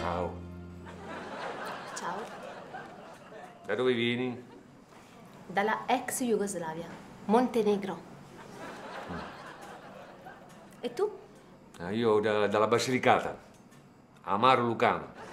Ciao. Ciao. Da dove vieni? Dalla ex Jugoslavia, Montenegro. E tu? Io dalla Basilicata, Amaro Lucano.